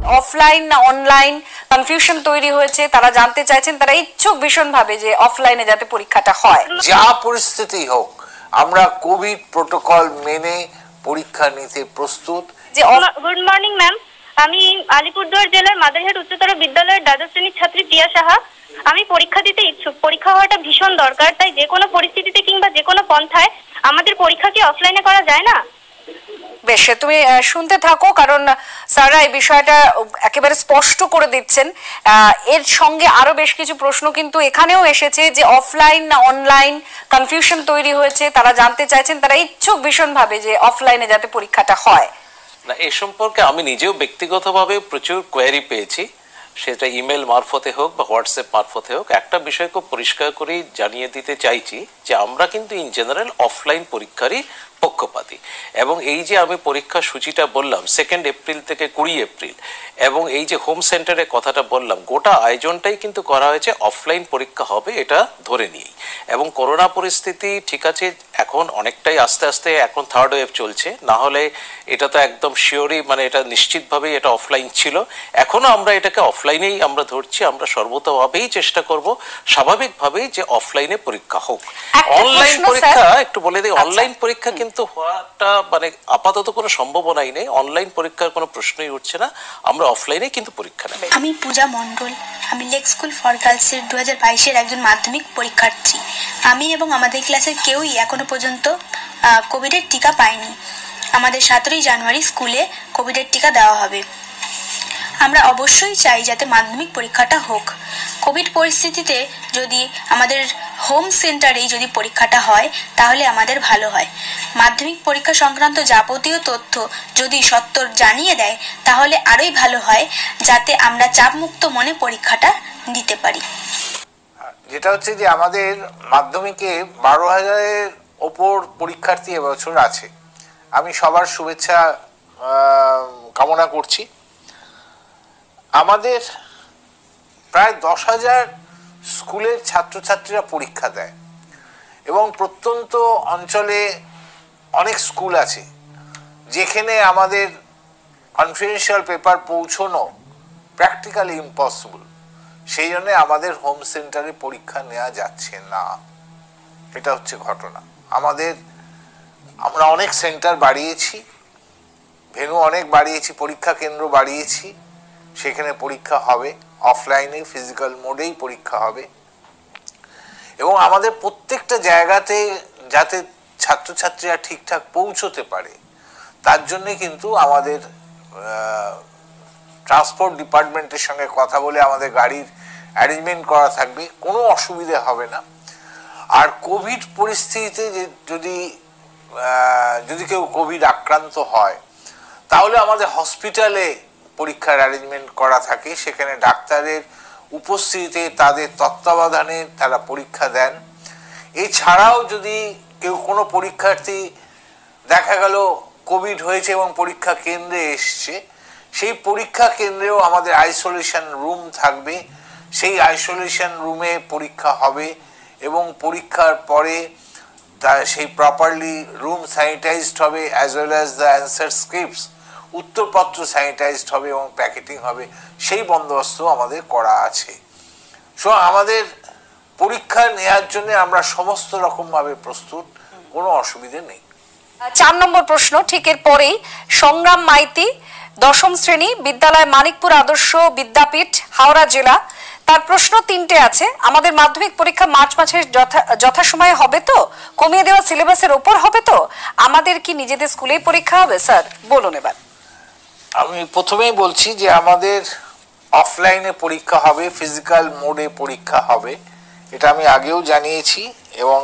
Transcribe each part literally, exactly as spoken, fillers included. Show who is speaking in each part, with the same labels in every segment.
Speaker 1: Offline না online confusion তৈরি হয়েছে, তারা জানতে চাইছেন, তারা ইচ্ছুক ভীষণভাবে যে অফলাইনে যাতে পরীক্ষাটা হয়।
Speaker 2: যা পরিস্থিতি হোক আমরা কোভিড প্রোটোকল মেনে পরীক্ষা নিতে প্রস্তুত।
Speaker 3: গুড মর্নিং ম্যাম, আমি আলিপুরদুয়ার জেলার মাদারহাট উচ্চতর বিদ্যালয়ের দ্বাদশ শ্রেণীর ছাত্রী প্রিয়া সাহা। আমি পরীক্ষা দিতে ইচ্ছুক। পরীক্ষা হওয়াটা ভীষণ দরকার, তাই যে কোনো পরিস্থিতিতে কিংবা যে কোনো পন্থায় আমাদের পরীক্ষা কি অফলাইনে করা যায় না?
Speaker 1: বেশ, তুমি শুনতে থাকো, কারণ স্যাররা এই বিষয়টা একেবারে স্পষ্ট করে দিচ্ছেন। এর সঙ্গে আরো বেশ কিছু প্রশ্ন কিন্তু এখানেও এসেছে যে অফলাইন না অনলাইন কনফিউশন তৈরি হয়েছে, তারা জানতে চাইছেন, তারা ইচ্ছুক ভীষণভাবে যে অফলাইনে যাতে পরীক্ষাটা হয়।
Speaker 4: না, এ সম্পর্কে আমি নিজেও ব্যক্তিগতভাবে প্রচুর কোয়েরি পেয়েছি, সেটা ইমেল মারফতে হোক বা হোয়াটসঅ্যাপ মারফতে হোক। একটা বিষয় খুব পরিষ্কার করেই জানিয়ে দিতে চাইছি যে আমরা কিন্তু ইন জেনারেল অফলাইন পরীক্ষারই পক্ষপাতী, এবং এই যে আমি পরীক্ষা সূচিটা বললাম সেকেন্ড এপ্রিল থেকে কুড়ি এপ্রিল, এবং এই যে হোম সেন্টারের কথাটা বললাম, গোটা আয়োজনটাই কিন্তু করা হয়েছে অফলাইন পরীক্ষা হবে এটা ধরে নিয়েই। এবং করোনা পরিস্থিতি ঠিক আছে এখন অনেকটাই আস্তে আস্তে এখন থার্ড ওয়েভ চলছে, না হলে এটা তো একদম শিওরই মানে এটা নিশ্চিতভাবেই এটা অফলাইন ছিল। এখনো আমরা এটাকে অফলাইনেই আমরা ধরছি, আমরা সর্বতভাবেই চেষ্টা করব স্বাভাবিকভাবেই যে অফলাইনে পরীক্ষা হোক। অনলাইন পরীক্ষা একটু বলে দিই, অনলাইন পরীক্ষা কিন্তু হওয়াটা মানে আপাতত কোনো সম্ভাবনাই নেই, অনলাইন পরীক্ষার কোনো প্রশ্নই উঠছে না, আমরা অফলাইনে কিন্তু পরীক্ষা নেব।
Speaker 5: আমি পূজা মণ্ডল, আমি লেক স্কুল ফর গার্লসের দু হাজার বাইশের একজন মাধ্যমিক পরীক্ষার্থী। আমি এবং আমাদের ক্লাসের কেউই এখনো পর্যন্ত কোভিডের টিকা পাইনি। আমাদের সতেরোই জানুয়ারি স্কুলে কোভিডের টিকা দেওয়া হবে। আমরা অবশ্যই চাই যাতে মাধ্যমিক পরীক্ষাটা হোক। কোভিড পরিস্থিতিতে যদি আমাদের হোম সেন্টারেই যদি পরীক্ষাটা হয় তাহলে আমাদের ভালো হয়। মাধ্যমিক পরীক্ষা সংক্রান্ত যাবতীয় তথ্য যদি সত্বর জানিয়ে দেয় তাহলে আরোই ভালো হয়, যাতে আমরা চাপমুক্ত মনে পরীক্ষাটা দিতে পারি।
Speaker 2: যেটা হচ্ছে যে আমাদের মাধ্যমিকে বারো হাজারের ওপর পরীক্ষার্থী এবছর আছে। আমি সবার শুভেচ্ছা কামনা করছি। আমাদের প্রায় দশ হাজার স্কুলের ছাত্রছাত্রীরা পরীক্ষা দেয়, এবং প্রত্যন্ত অঞ্চলে অনেক স্কুল আছে যেখানে আমাদের কনফিডেন্সিয়াল পেপার পৌঁছানো প্র্যাকটিক্যালি ইম্পসিবল। সেই জন্য আমাদের হোম সেন্টারে পরীক্ষা নেওয়া যাচ্ছে না, এটা হচ্ছে ঘটনা। আমাদের আমরা অনেক সেন্টার বাড়িয়েছি, ভেন্যু অনেক বাড়িয়েছি, পরীক্ষা কেন্দ্র বাড়িয়েছি, সেখানে পরীক্ষা হবে অফলাইনে ফিজিক্যাল মোডেই পরীক্ষা হবে। এবং আমাদের প্রত্যেকটা জায়গাতে যাতে ছাত্রছাত্রীরা ঠিকঠাক পৌঁছতে পারে তার জন্যে কিন্তু আমাদের ট্রান্সপোর্ট ডিপার্টমেন্টের সঙ্গে কথা বলে আমাদের গাড়ির অ্যারেঞ্জমেন্ট করা থাকবে, কোনো অসুবিধা হবে না। আর কোভিড পরিস্থিতিতে যদি যদি কেউ কোভিড আক্রান্ত হয় তাহলে আমাদের হসপিটালে পরীক্ষার অ্যারেঞ্জমেন্ট করা থাকে, সেখানে ডাক্তারের উপস্থিতিতে তাদের তত্ত্বাবধানে তারা পরীক্ষা দেন। এছাড়াও যদি কেউ কোনো পরীক্ষার্থী দেখা গেল কোভিড হয়েছে এবং পরীক্ষা কেন্দ্রে এসছে, সেই পরীক্ষা কেন্দ্রেও আমাদের আইসোলেশন রুম থাকবে, সেই আইসোলেশন রুমে পরীক্ষা হবে, এবং পরীক্ষার পরে তা সেই প্রপারলি রুম স্যানিটাইজড হবে, as well as the answer scripts উত্তরপত্র স্যানিটাইজড হবে এবং প্যাকেটিং হবে, সেই বন্দোবস্ত আমাদের করা আছে। সো আমাদের পরীক্ষা নেওয়ার জন্য আমরা সমস্ত রকমভাবে প্রস্তুত, কোনো অসুবিধে নেই।
Speaker 1: চার নম্বর প্রশ্ন ঠিক এর পরেই সংগ্রাম মাইতি, দশম শ্রেণী, বিদ্যালয় মানিকপুর আদর্শ বিদ্যাপীঠ, হাওড়া জেলা। তার প্রশ্ন তিনটে আছে। আমাদের মাধ্যমিক পরীক্ষা মার্চ মাসের যথাসময়ে হবে তো? কমিয়ে দেওয়া সিলেবাসের ওপর হবে তো? আমাদের কি নিজেদের স্কুলেই পরীক্ষা হবে? স্যার বলুন এবার।
Speaker 2: আমি প্রথমেই বলছি যে আমাদের অফলাইনে পরীক্ষা হবে, ফিজিক্যাল মোডে পরীক্ষা হবে, এটা আমি আগেও জানিয়েছি এবং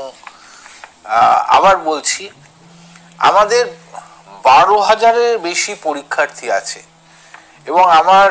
Speaker 2: আবার বলছি। আমাদের বারো হাজারের বেশি পরীক্ষার্থী আছে, এবং আমার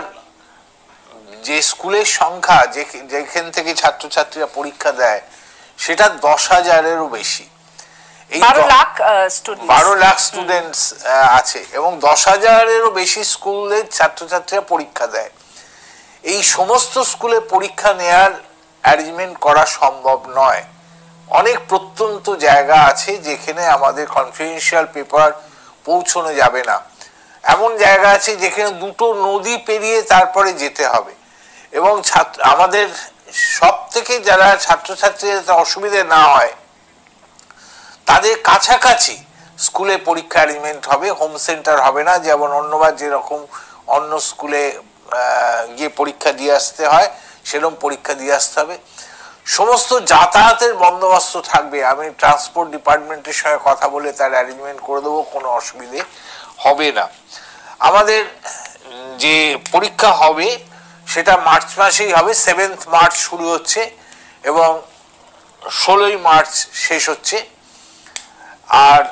Speaker 2: যে স্কুলের সংখ্যা যেখান থেকে ছাত্রছাত্রীরা পরীক্ষা দেয় সেটা দশ হাজারেরও বেশি। এই বারো লাখ স্টুডেন্টস আছে, এবং দশ হাজারেরও বেশি স্কুলের ছাত্রছাত্রীরা পরীক্ষা দেয়। এই সমস্ত স্কুলে পরীক্ষা নেয়ার অ্যারেঞ্জমেন্ট করা সম্ভব নয়। অনেক প্রত্যন্ত জায়গা আছে যেখানে আমাদের কনফিডেন্সিয়াল পেপার পৌঁছানো যাবে না। এমন জায়গা আছে যেখানে দুটো নদী পেরিয়ে তারপরে যেতে হবে, এবং ছাত্র আমাদের সব থেকে যারা ছাত্রছাত্রীদের অসুবিধে না হয় তাদের কাছাকাছি স্কুলে পরীক্ষা অ্যারেঞ্জমেন্ট হবে, হোম সেন্টার হবে না, যেমন অন্যবার যেরকম অন্য স্কুলে গিয়ে পরীক্ষা দিয়ে আসতে হয় সেরকম পরীক্ষা দিয়ে আসতে হবে। সমস্ত যাতায়াতের বন্দোবস্ত থাকবে, আমি ট্রান্সপোর্ট ডিপার্টমেন্টের সঙ্গে কথা বলে তার অ্যারেঞ্জমেন্ট করে দেবো, কোনো অসুবিধে হবে না। আমাদের যে পরীক্ষা হবে সেটা মার্চ মাসেই হবে, সেভেন্থ মার্চ শুরু হচ্ছে এবং ষোলোই মার্চ শেষ হচ্ছে। আর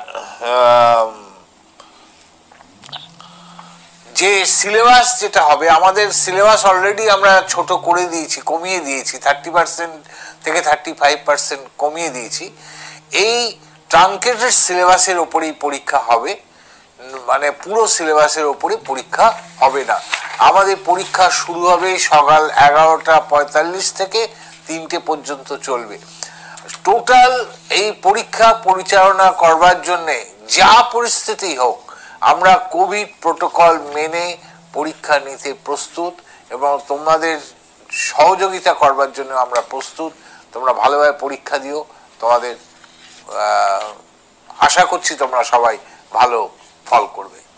Speaker 2: যে সিলেবাস যেটা হবে, আমাদের সিলেবাস অলরেডি আমরা ছোট করে দিয়েছি, কমিয়ে দিয়েছি, থার্টি পার্সেন্ট থেকে থার্টি ফাইভ পার্সেন্ট কমিয়ে দিয়েছি। এই ট্রাঙ্কেটেড সিলেবাসের ওপরেই পরীক্ষা হবে, মানে পুরো সিলেবাসের ওপরে পরীক্ষা হবে না। আমাদের পরীক্ষা শুরু হবে সকাল এগারোটা পঁয়তাল্লিশ থেকে তিনটে পর্যন্ত চলবে। টোটাল এই পরীক্ষা পরিচালনা করবার জন্যে যা পরিস্থিতি হোক আমরা কোভিড প্রোটোকল মেনে পরীক্ষা নিতে প্রস্তুত, এবং তোমাদের সহযোগিতা করবার জন্য আমরা প্রস্তুত। তোমরা ভালোভাবে পরীক্ষা দিও, তোমাদের আশা করছি তোমরা সবাই ভালো ফল করবে।